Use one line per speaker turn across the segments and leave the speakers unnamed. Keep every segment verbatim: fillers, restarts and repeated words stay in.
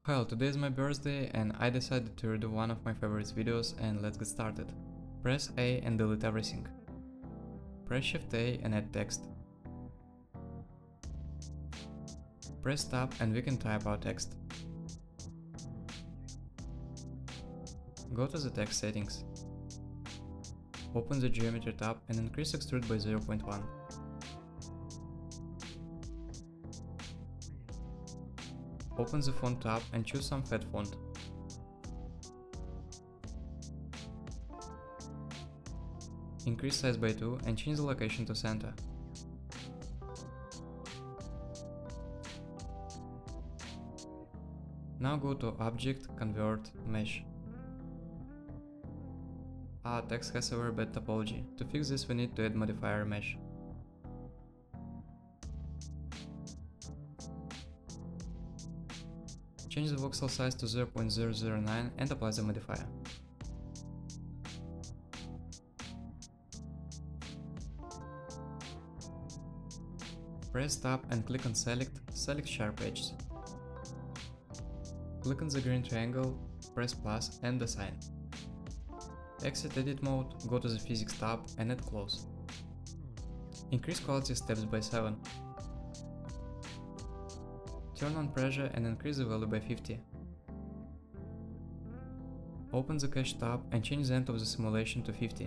Hello, today is my birthday and I decided to redo one of my favorite videos, and let's get started. Press A and delete everything. Press Shift A and add text. Press Tab and we can type our text. Go to the text settings. Open the Geometry tab and increase Extrude by zero point one. Open the Font tab and choose some fat font. Increase size by two and change the location to center. Now go to Object, Convert, Mesh. Our text has a very bad topology. To fix this we need to add modifier Mesh. Change the voxel size to zero point zero zero nine and apply the modifier. Press Tab and click on Select, select Sharp Edges. Click on the green triangle, press plus and the sign. Exit Edit Mode, go to the Physics tab and add Close. Increase quality steps by seven. Turn on pressure and increase the value by fifty. Open the Cache tab and change the end of the simulation to fifty.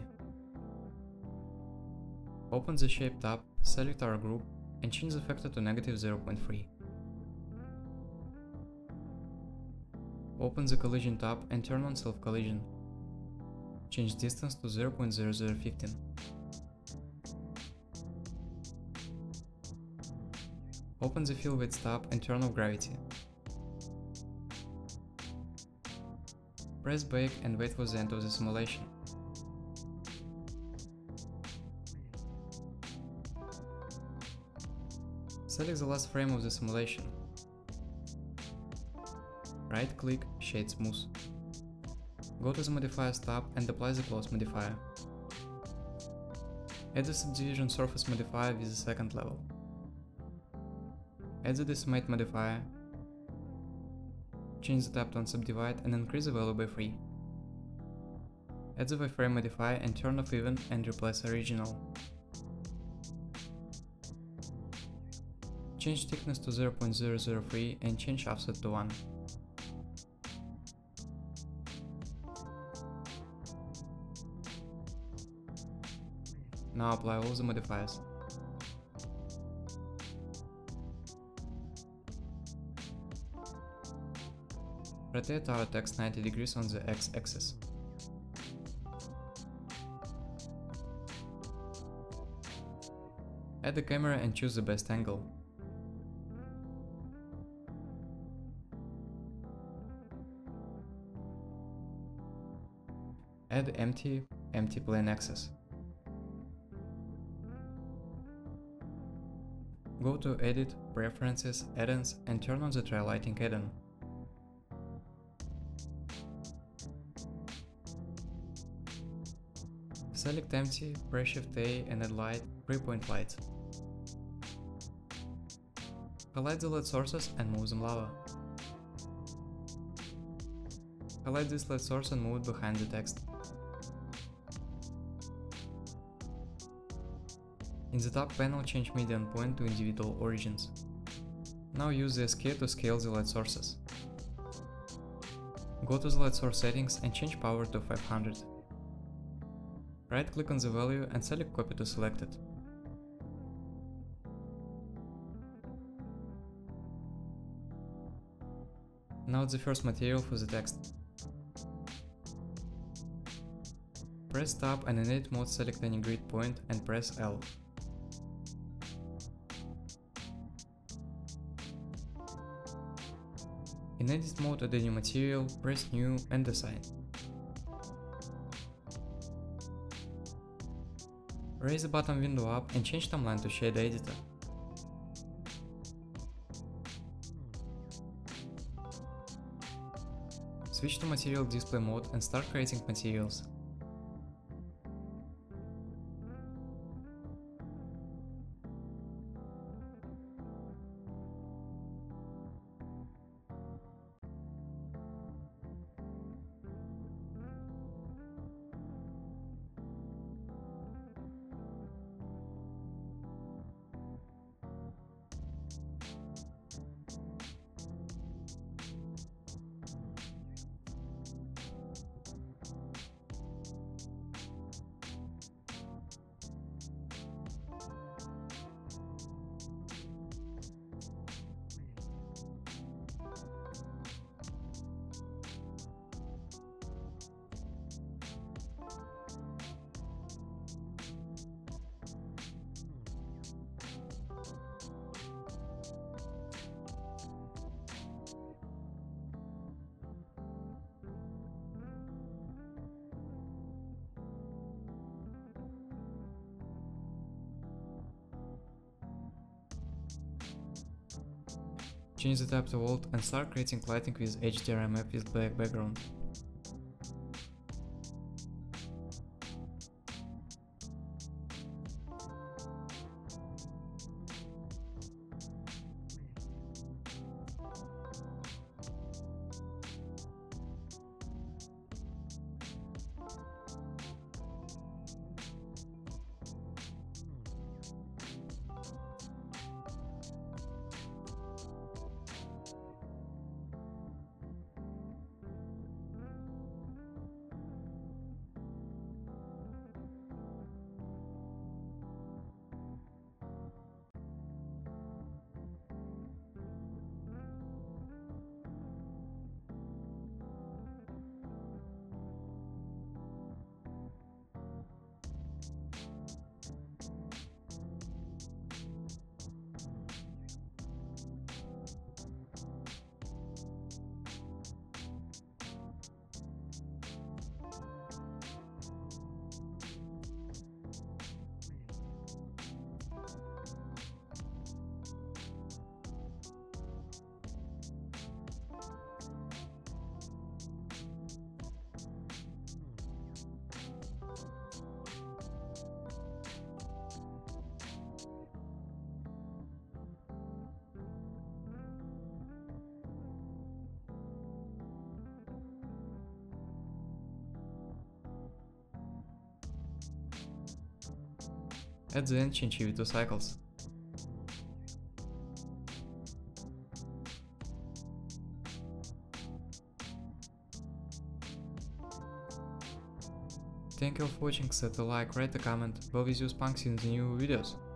Open the Shape tab, select our group and change the factor to negative zero point three. Open the Collision tab and turn on Self Collision. Change distance to zero point zero zero one five. Open the Fill Weights tab and turn off Gravity. Press Back and wait for the end of the simulation. Select the last frame of the simulation. Right-click, Shade Smooth. Go to the Modifiers tab and apply the Close modifier. Add the Subdivision Surface modifier with the second level. Add the Decimate modifier. Change the tab to Unsubdivide and increase the value by three. Add the Wireframe modifier and turn off Even and replace Original. Change thickness to zero point zero zero three and change offset to one. Now apply all the modifiers. Rotate our text ninety degrees on the x-axis. Add the camera and choose the best angle. Add empty, empty plane axis. Go to Edit, Preferences, Add-ins and turn on the Tri-Lighting add-on. Select Empty, press Shift A and add Light, three-point light. Highlight the light sources and move them lower. Highlight this light source and move it behind the text. In the top panel, change median point to individual origins. Now use the S K to scale the light sources. Go to the light source settings and change power to five hundred. Right-click on the value and select Copy to selected. Now the first material for the text. Press Tab and in Edit Mode select any grid point and press L. In Edit Mode add a new material, press New and Assign. Raise the bottom window up and change timeline to Shade Editor. Switch to Material Display mode and start creating materials. change the type to volt and start creating lighting with H D R I map with black background. At the end, change V two cycles. Thank you for watching, set a like, write a comment, we'll use punks in the new videos.